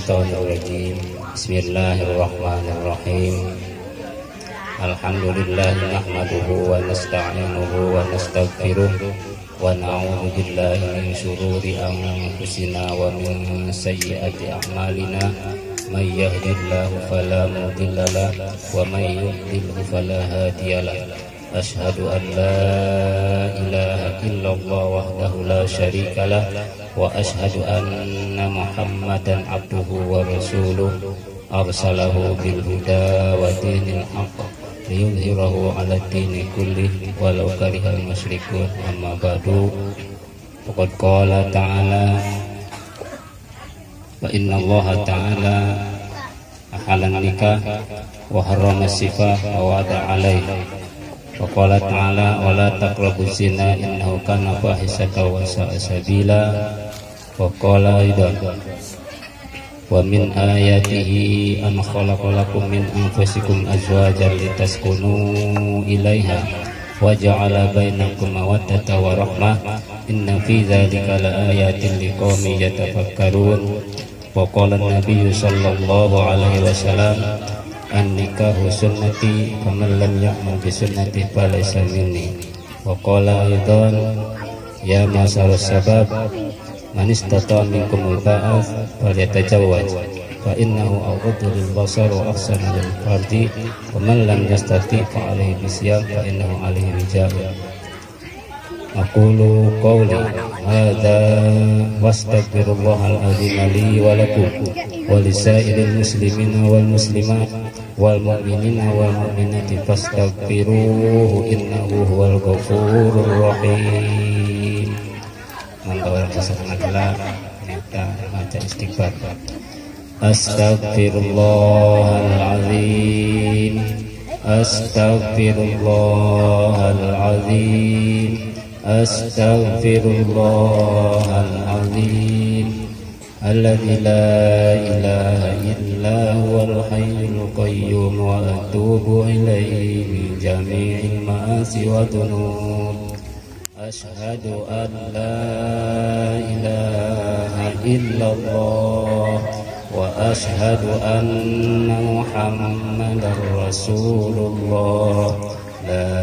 minasyaitonirrajim. Bismillahirrahmanirrahim. Alhamdulillah nahmaduhu wa nasta'inuhu wa nastaghfiruh wa na'udzu billahi min syururi anfusina wa min sayyiati a'malina. May yahdihillahu fala mudilla lahu wa may yudlil fala hadiya lahu. Asyhadu an la ilaha illallah wahdahu la syarika lah wa asyhadu anna Muhammadan abduhu wa rasuluh arsalahu bil huda wa dinil haqq liyudhhirahu 'ala dini kullih walau karihal musyrikun. Amma ba'du. Faqad qala ta'ala wa inna Allaha ta'ala ahalan nikah wa harrama sifah wa wada 'alaihi. Waqala ta'ala wa la taqrabuz zina innahu kana fahisatan wa sa'a sabila. Waqala aidan wa min ayatihi an khalaqalakum min anfusikum azwajan litaskunu ilaiha wa ja'ala bainakum mawaddatan wa rahmah inna fi dzalika laayatin liqaumin yatafakkarun. Waqala an-nabiyyu sallallahu alaihi wasallam an-nikahu sunnati faman lam ya'mal bi sunnati falaysa minni. Wa qala aidan ya masar sabab man istata minkum al-ba'ath falyatajawwaz fa innahu aghaddu lil basar wa ahsanu lil farji wa man lam yastati fa alayhi bisyam fa innahu alayhi wijab. Aqulu qawli hadza wastaghfirullahal azim li wa lakum wa lisairil muslimina wal muslimat wal mu'minina wal mu'minati fastaghfiruhu innahu huwal ghafurur rahim. Mantap sesaat kita baca istighfar. Astaghfirullahalazim, astaghfirullahalazim, astaghfirullahalazim. Alladzi la ilaha illa huwal hayyul qayyum wa atubu ilaihi min jami'il ma'asi wa dhunub. Asyhadu an la ilaha illallah wa asyhadu anna Muhammadar Rasulullah. La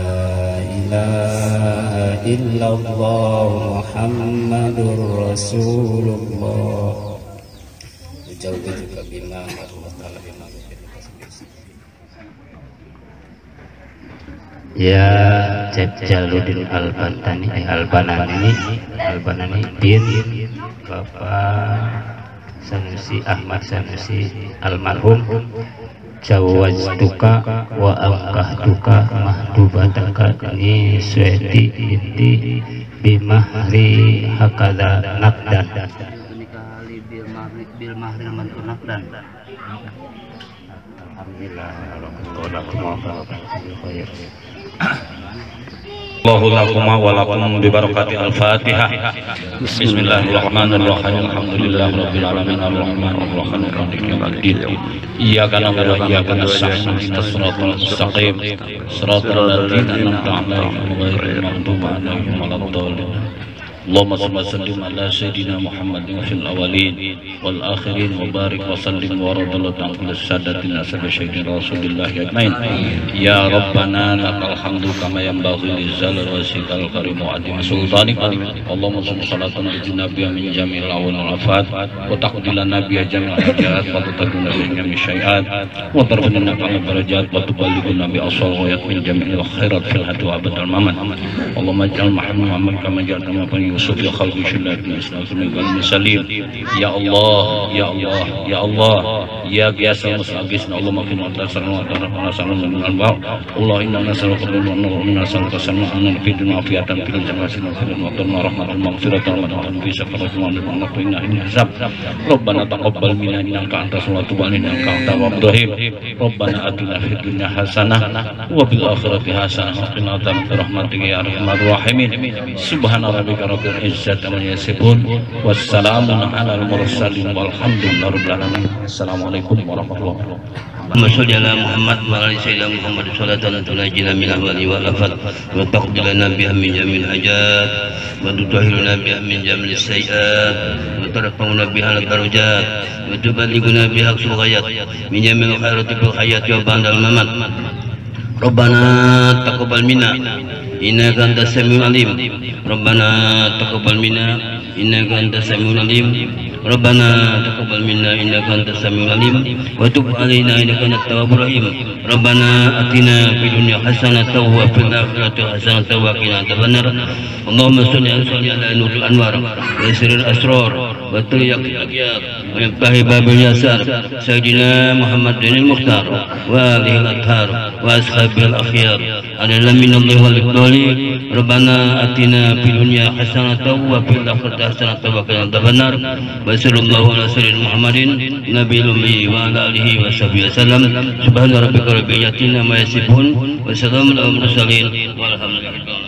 ilaha illallah Muhammadur Rasulullah. Jauh juga bina Allah Ta'ala bina. Ya Jaluddin Al-Banani bin Bapak Sanusi Ahmad Sanusi almarhum jawaztuka wa angkahtuka mahdubataka ni sweti inti bimahri hakadha nakdan bil mahril mantur nakdan. Alhamdulillah Allahu lakum wa lakum bi barakati al-Fatihah. Bismillahirrahmanirrahim. Alhamdulillahirabbil alamin arrahmanir rahim maliki yaumiddin. Iyyaka na'budu wa iyyaka nasta'in ihdinas siratal mustaqim siratal ladzina an'amta 'alaihim ghairil maghdubi 'alaihim waladdallin. Allahumma salli wa sallim ala sayyidina Muhammadin fil awwalin wal akhirin wa barik wa sallim wa radallahu ta'ala sadatina sayyidina Rasulillah ajmain. Ya Rabbana lakal hamdu kama yanbaghi lizzalal wasikal karim wa adim sultanik. Allahumma salli salatan ala nabiyyi min jamil awal afat wa taqdilan nabiyyi jamil hajat wa tutaqina bi jami syai'at wa tarfina kama darajat wa tuballighuna bi asal ghayat min jamil khairat fil hadu abadal mamat. Allahumma ij'al Muhammad kama ja'alna Yusuf ya khalqi syullatin islam salim. Ya Allah, ya Allah, ya Allah, ya biasa musabisna Allah makin wa ta'ala wa salam min al-ba. Allah inna nas'aluka min nas'aluka sama'an fi dunya afiatan fil jannati wa fil rahmatan maghfiratan wa fi safaratin wa inna inna hisab. Rabbana taqabbal minna innaka antas samiul alim innaka antal wahhab. Rabbana atina fid dunya hasanah wa fil akhirati hasanah wa qina adzaban rahmatika ya arhamar rahimin. Subhana rabbika rabbil izzati amma yasifun wassalamun alal mursalin walhamdulillahi alamin. Assalamualaikum warahmatullahi wabarakatuh. Masya Allah Muhammad wa ala sayyidina Muhammad sallallahu tunajina min ahwali wa afat wa taqbilana biha min jamil hajat wa tutahhiruna biha min jamil sayyi'at wa وترفعنا بها الدرجات وتبلغنا بها أقصى الغايات من جميع الخيرات في الحياة وبعد الممات. ربنا تقبل منا إنك أنت السميع العليم. ربنا تقبل منا إنك أنت السميع العليم. ربنا تقبل منا إنك أنت السميع العليم وتب علينا إنك أنت التواب الرحيم. ربنا آتنا في الدنيا حسنة وفي الآخرة حسنة وقنا عذاب النار. اللهم صل على نور الأنوار ويسر الأسرار وتريق الأخيار ويفتح باب اليسار سيدنا محمد المختار وآله الأطهار وأصحابه الأخيار على من الله والإقبال. ربنا آتنا في الدنيا حسنة وفي الآخرة حسنة وقنا عذاب النار. وصلى الله على سيدنا محمد نبي الأمي وعلى آله وصحبه وسلم. سبحان ربك رب العزة عما يصفون وسلام على المرسلين والحمد لله.